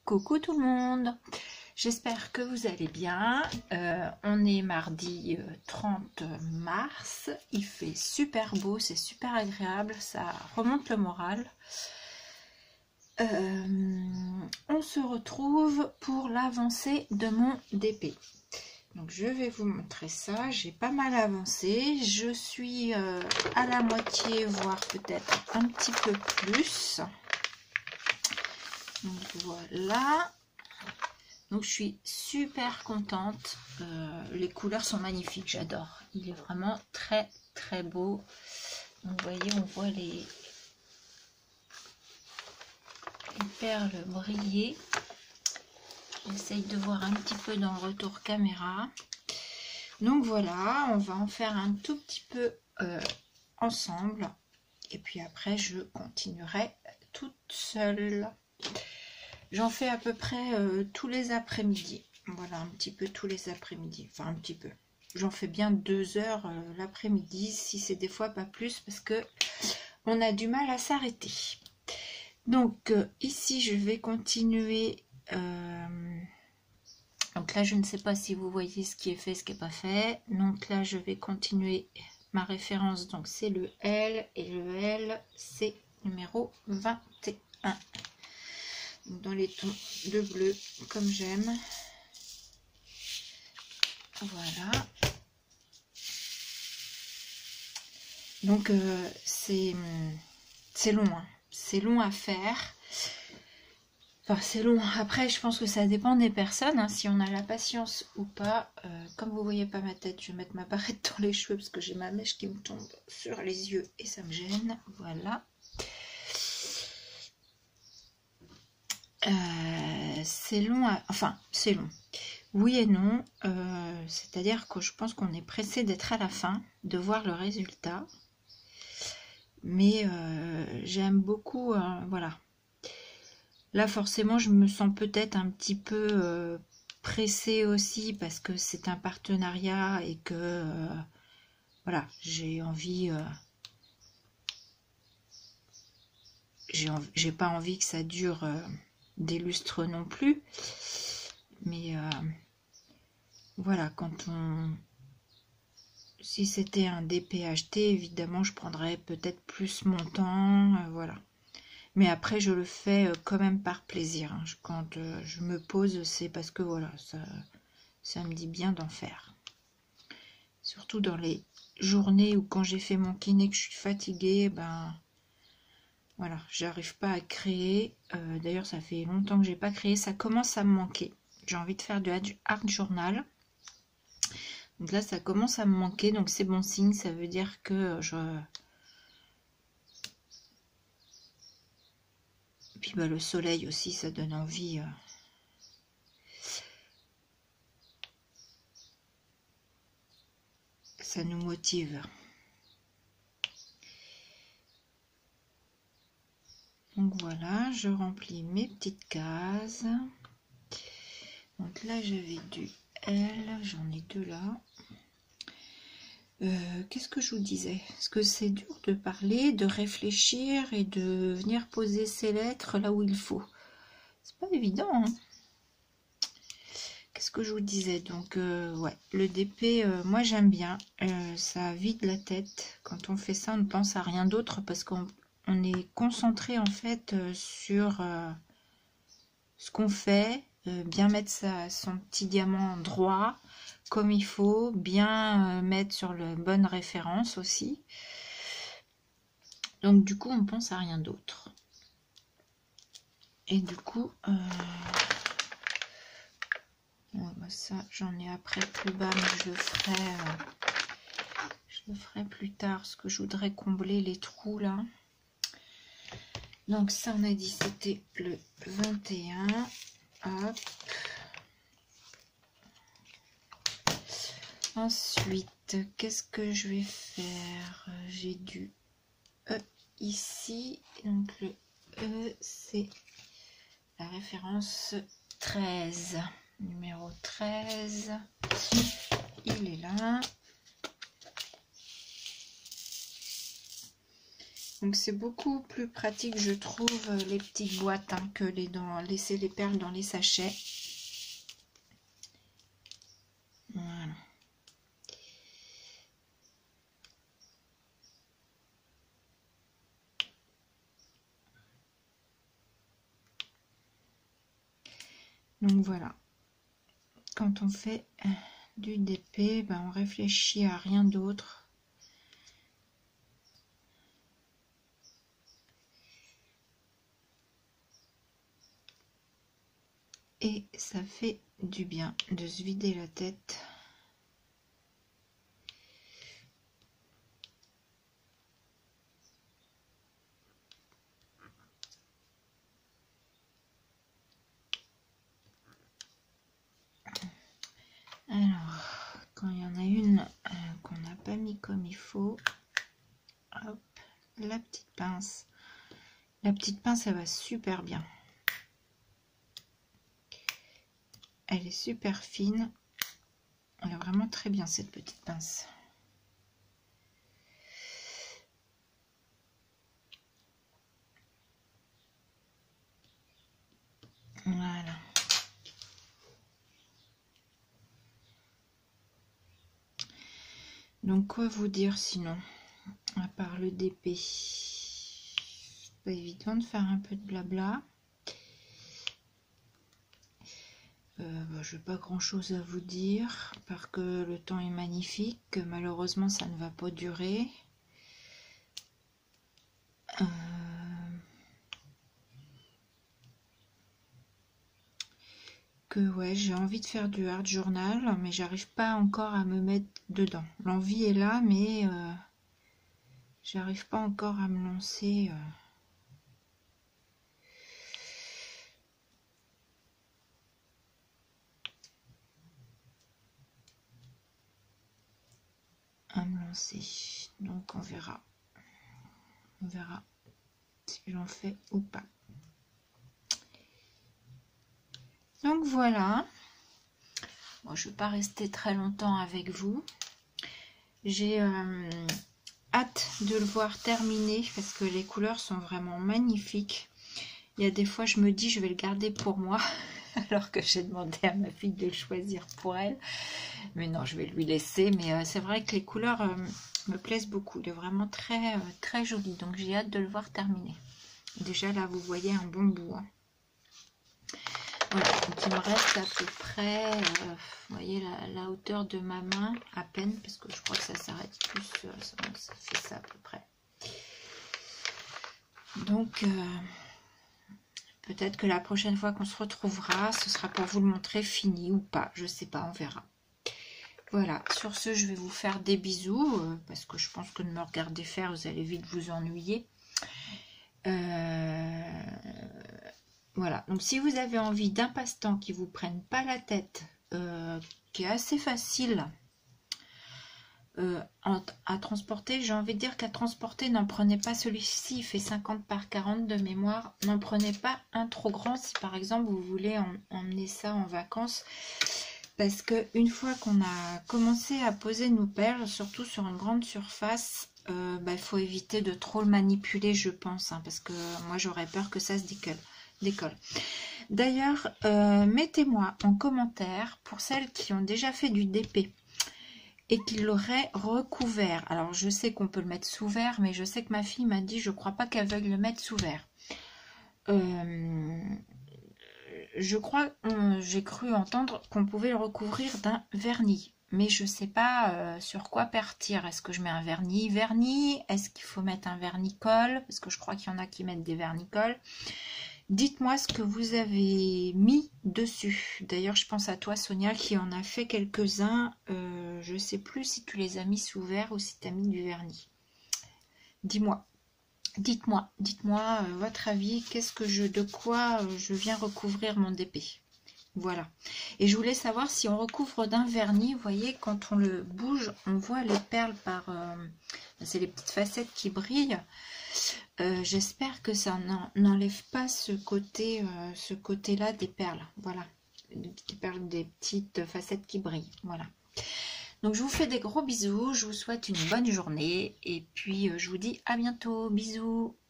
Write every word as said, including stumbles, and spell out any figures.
Coucou tout le monde, j'espère que vous allez bien. Euh, on est mardi euh, trente mars, il fait super beau, c'est super agréable, ça remonte le moral. Euh, on se retrouve pour l'avancée de mon D P. Donc je vais vous montrer ça, j'ai pas mal avancé, je suis euh, à la moitié, voire peut-être un petit peu plus. Donc voilà, donc je suis super contente, euh, les couleurs sont magnifiques, j'adore, il est vraiment très très beau. Donc vous voyez, on voit les, les perles briller. J'essaye de voir un petit peu dans le retour caméra. Donc voilà, on va en faire un tout petit peu euh, ensemble, et puis après je continuerai toute seule. J'en fais à peu près euh, tous les après-midi. Voilà, un petit peu tous les après-midi. Enfin, un petit peu. J'en fais bien deux heures euh, l'après-midi, si c'est des fois pas plus, parce que on a du mal à s'arrêter. Donc, euh, ici, je vais continuer. Euh, donc là, je ne sais pas si vous voyez ce qui est fait, ce qui n'est pas fait. Donc là, je vais continuer ma référence. Donc, c'est le L, et le L, c'est numéro vingt et un. Dans les tons de bleu comme j'aime. Voilà. Donc euh, c'est c'est long, hein. C'est long à faire. Enfin c'est long. Après je pense que ça dépend des personnes, hein, si on a la patience ou pas. Euh, comme vous voyez pas ma tête, je vais mettre ma barrette dans les cheveux parce que j'ai ma mèche qui me tombe sur les yeux et ça me gêne. Voilà. Euh, c'est long, à... enfin c'est long, oui et non, euh, c'est à dire que je pense qu'on est pressé d'être à la fin, de voir le résultat, mais euh, j'aime beaucoup, euh, voilà, là forcément je me sens peut-être un petit peu euh, pressée aussi parce que c'est un partenariat et que euh, voilà, j'ai envie, euh, j'ai env j'ai pas envie que ça dure euh, des lustres non plus, mais euh, voilà, quand on, si c'était un D P acheté, évidemment je prendrais peut-être plus mon temps, euh, voilà, mais après je le fais euh, quand même par plaisir, hein. Je, quand euh, je me pose, c'est parce que voilà, ça, ça me dit bien d'en faire, surtout dans les journées où quand j'ai fait mon kiné que je suis fatiguée, ben voilà, j'arrive pas à créer. Euh, d'ailleurs ça fait longtemps que j'ai pas créé, ça commence à me manquer. J'ai envie de faire du art journal, donc là ça commence à me manquer, donc c'est bon signe, ça veut dire que je... Et puis bah, le soleil aussi, ça donne envie. Euh... Ça nous motive. Donc voilà, je remplis mes petites cases. Donc là j'avais du L, j'en ai deux là. Euh, Qu'est-ce que je vous disais? Est-ce que c'est dur de parler, de réfléchir et de venir poser ses lettres là où il faut? C'est pas évident, hein. Qu'est-ce que je vous disais? Donc euh, ouais, le D P, euh, moi j'aime bien. Euh, ça vide la tête. Quand on fait ça, on ne pense à rien d'autre parce qu'on on est concentré en fait euh, sur euh, ce qu'on fait, euh, bien mettre sa, son petit diamant droit comme il faut, bien euh, mettre sur la bonne référence aussi. Donc du coup on pense à rien d'autre. Et du coup euh... ouais, bah ça j'en ai après plus bas, mais je le ferai euh... je le ferai plus tard parce que je voudrais combler les trous là. Donc ça on a dit c'était le vingt et un. Hop. Ensuite, qu'est-ce que je vais faire? J'ai du E ici. Donc le E, c'est la référence treize. Numéro treize. Il est là. Donc c'est beaucoup plus pratique, je trouve, les petites boîtes hein, que les dans, laisser les perles dans les sachets. Voilà. Donc voilà. Quand on fait du D P, ben on réfléchit à rien d'autre. Et ça fait du bien de se vider la tête. Alors, quand il y en a une euh, qu'on n'a pas mis comme il faut, hop, la petite pince. La petite pince, elle va super bien. Elle est super fine. Elle est vraiment très bien cette petite pince. Voilà. Donc quoi vous dire sinon, à part le D P? C'est pas évident de faire un peu de blabla. Euh, bah, je n'ai pas grand chose à vous dire, parce que le temps est magnifique, que malheureusement ça ne va pas durer. Euh... Que ouais, j'ai envie de faire du hard journal, mais j'arrive pas encore à me mettre dedans. L'envie est là, mais euh, j'arrive pas encore à me lancer. Euh... à me lancer. Donc on verra. On verra si j'en fais ou pas. Donc voilà. Bon, je ne vais pas rester très longtemps avec vous. J'ai euh, hâte de le voir terminer parce que les couleurs sont vraiment magnifiques. Il y a des fois je me dis je vais le garder pour moi alors que j'ai demandé à ma fille de le choisir pour elle. Mais non, je vais lui laisser. Mais euh, c'est vrai que les couleurs euh, me plaisent beaucoup. Il est vraiment très, euh, très joli. Donc j'ai hâte de le voir terminer. Déjà là, vous voyez un bon bout. Hein. Voilà, donc il me reste à peu près, euh, vous voyez la, la hauteur de ma main, à peine, parce que je crois que ça s'arrête plus, euh, ça, ça fait ça à peu près. Donc, euh, peut-être que la prochaine fois qu'on se retrouvera, ce sera pour vous le montrer fini ou pas, je sais pas, on verra. Voilà, sur ce, je vais vous faire des bisous, euh, parce que je pense que de me regarder faire, vous allez vite vous ennuyer. Euh... Voilà, donc si vous avez envie d'un passe-temps qui ne vous prenne pas la tête, euh, qui est assez facile euh, à transporter, j'ai envie de dire qu'à transporter, n'en prenez pas celui-ci, il fait cinquante par quarante de mémoire, n'en prenez pas un trop grand si par exemple vous voulez en, emmener ça en vacances, parce que une fois qu'on a commencé à poser nos perles, surtout sur une grande surface, euh, bah, il faut éviter de trop le manipuler, je pense, hein, parce que moi j'aurais peur que ça se décolle. D'école. D'ailleurs, euh, mettez-moi en commentaire pour celles qui ont déjà fait du D P et qui l'auraient recouvert. Alors, je sais qu'on peut le mettre sous verre, mais je sais que ma fille m'a dit, je crois pas qu'elle veuille le mettre sous verre. Euh, je crois, euh, j'ai cru entendre qu'on pouvait le recouvrir d'un vernis. Mais je sais pas euh, sur quoi partir. Est-ce que je mets un vernis vernis? Est-ce qu'il faut mettre un vernis-colle? Parce que je crois qu'il y en a qui mettent des vernis-colle. Dites-moi ce que vous avez mis dessus. D'ailleurs, je pense à toi, Sonia, qui en a fait quelques-uns. Euh, je ne sais plus si tu les as mis sous verre ou si tu as mis du vernis. Dis-moi. Dites-moi. Dites-moi euh, votre avis. Qu'est-ce que je, de quoi euh, je viens recouvrir mon D P. Voilà. Et je voulais savoir si on recouvre d'un vernis. Vous voyez, quand on le bouge, on voit les perles par... Euh, c'est les petites facettes qui brillent. Euh, j'espère que ça n'enlève pas ce côté euh, ce côté là des perles, voilà, des perles, des petites facettes qui brillent, voilà. Donc je vous fais des gros bisous, je vous souhaite une bonne journée et puis euh, je vous dis à bientôt, bisous.